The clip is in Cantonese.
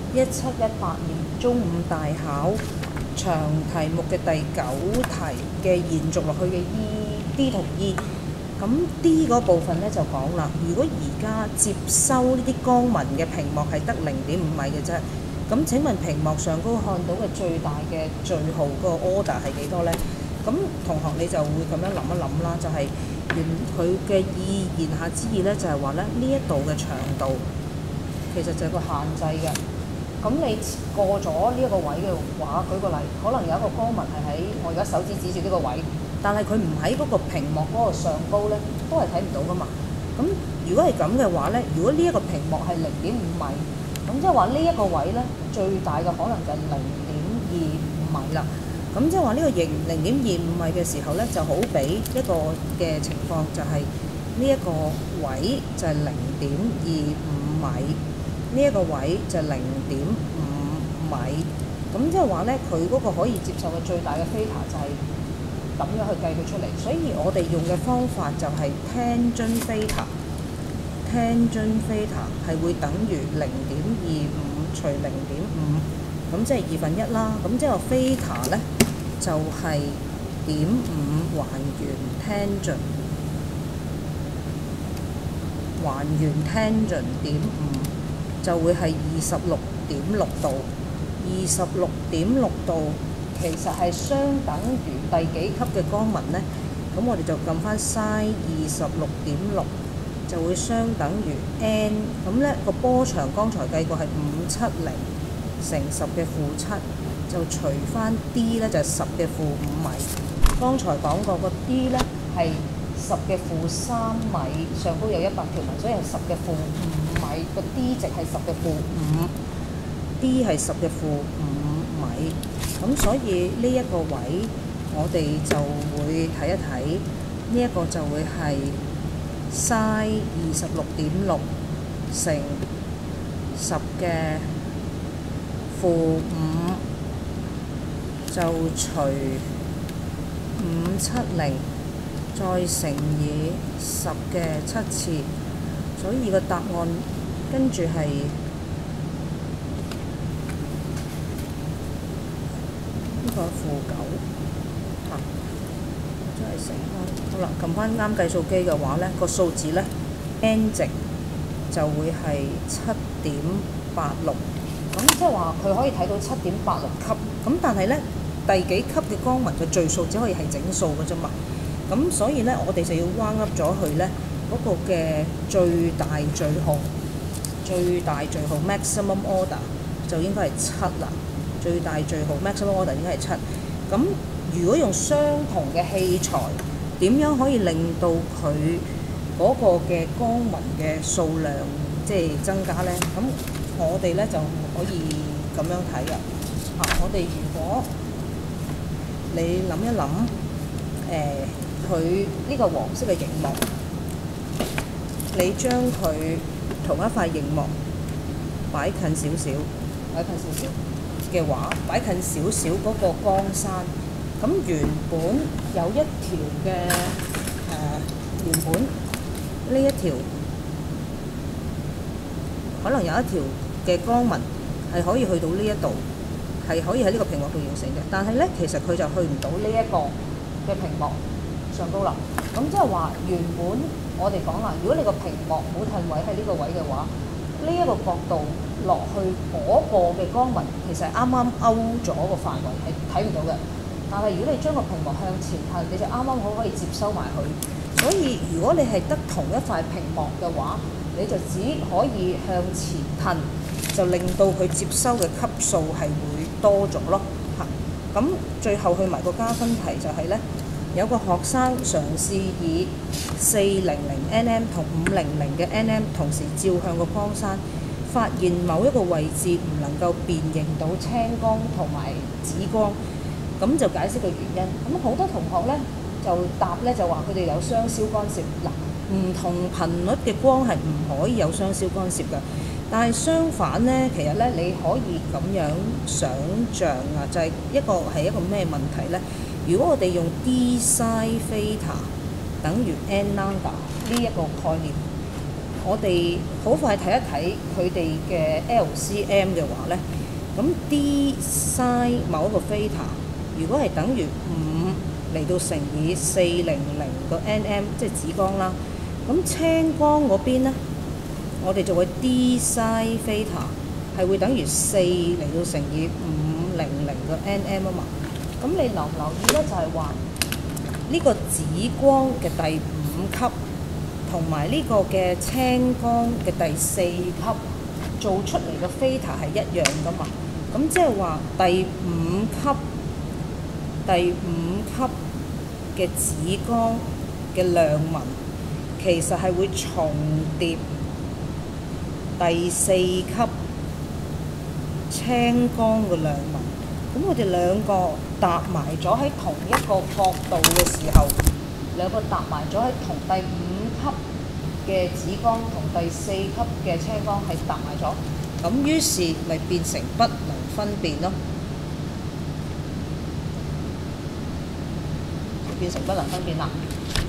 1718年中五大考長題目嘅第9題嘅延續落去嘅 D 同 E。咁 D 嗰部分咧就講啦，如果而家接收呢啲光紋嘅屏幕係得0.5米嘅啫，咁請問屏幕上高看到嘅最大嘅序號個 order 係幾多呢？咁同學你就會咁樣諗一諗啦，就係佢嘅言下之意咧，就係話咧呢一度嘅長度其實就係個限制嘅。咁你過咗呢一個位嘅話，舉個例，可能有一個光紋係喺我而家手指指住呢個位，但係佢唔喺嗰個屏幕嗰個上高咧，都係睇唔到噶嘛。咁如果係咁嘅話咧，如果呢一個屏幕係0.5米，咁即係話呢一個位咧最大嘅可能就係0.25米啦。咁即係話呢個0.25米嘅時候咧，就好比一個嘅情況就係呢一個位就係0.25米。呢一個位就係0.5米，咁即係話咧，佢嗰個可以接受嘅最大嘅 theta 就係咁樣去計佢出嚟，所以我哋用嘅方法就係 tangent theta 係會等於0.25除0.5，咁即係1/2啦。咁即係話 theta 咧就係0.5還原 tangent 0.5。就會係26.6度，26.6度其實係相等於第幾級嘅光紋呢？咁我哋就撳翻 sin 26.6，就會相等於 n。咁呢個波長剛才計過係570乘10⁻⁷，就除翻 d 呢就係10⁻5米。剛才講過個 d 呢係10⁻3米，上高有100條紋，所以係10⁻5米。個 d 值係10⁻5，d 係10⁻5米。咁所以呢一個位，我哋就會睇一睇，呢一個就會係 sin 26.6乘10⁻5，就除570。再乘以10⁻7次，所以個答案跟住係呢個-9嚇，真係乘開。好啦，撳翻啱計數機嘅話咧，個數字咧 n 值就會係7.86，咁即係話佢可以睇到7.86級。咁但係咧第幾級嘅光紋嘅序數只可以係整數嘅啫嘛。咁所以咧，我哋就要彎噏咗佢咧嗰個嘅最大序號 maximum order 就應該係7啦。最大序號 maximum order 應該係7。咁如果用相同嘅器材，點樣可以令到佢嗰個嘅光紋嘅數量即係增加咧？咁我哋咧就可以咁樣睇㗎。我哋如果你諗一諗，佢呢個黃色嘅熒幕，你將佢同一塊熒幕擺近少少嘅話，擺近少少嗰個光山，咁原本有一條嘅原本呢一條可能有一條嘅光紋係可以去到呢一度，係可以喺呢個屏幕度形成嘅，但係咧其實佢就去唔到呢一個嘅屏幕上高啦。咁即係話原本我哋講啦，如果你個屏幕冇褪位喺呢個位嘅話，呢一個角度落去嗰個嘅光紋其實係啱啱勾咗個範圍，係睇唔到嘅。但係如果你將個屏幕向前褪，你就啱啱好可以接收埋佢。所以如果你係得同一塊屏幕嘅話，你就只可以向前褪，就令到佢接收嘅級數係會多咗咯。咁最後去埋個加分題就係咧，有個學生嘗試以400 nm 同500嘅 nm同時照向個光山，發現某一個位置唔能夠辨認到青光同埋紫光，咁就解釋個原因。咁好多同學咧就答咧就話佢哋有雙消干涉。嗱，唔同頻率嘅光係唔可以有雙消干涉㗎。但係相反咧，其實咧你可以咁樣想像啊，就係一個咩問題咧？如果我哋用 d sin theta 等於 n lambda 呢一個概念， 我哋好快睇一睇佢哋嘅 LCM 嘅話咧，咁 d sin 某一個 theta 如果係等於5嚟到乘以400個 nm， 即係紫光啦。咁青光嗰邊咧，我哋就會 d sin theta 係會等於4嚟到乘以500個 nm 啊嘛。咁你留唔留意咧？就係話呢個紫光嘅第5級同埋呢個嘅青光嘅第4級做出嚟嘅 theta 係一樣噶嘛。咁即係話第5級嘅紫光嘅亮紋其實係會重疊第4級青光嘅亮紋。咁我哋兩個搭埋咗喺同一個角度嘅時候，兩個搭埋咗喺同第5級嘅紫光同第4級嘅青光係搭埋咗，咁於是咪變成不能分辨咯，變成不能分辨啦。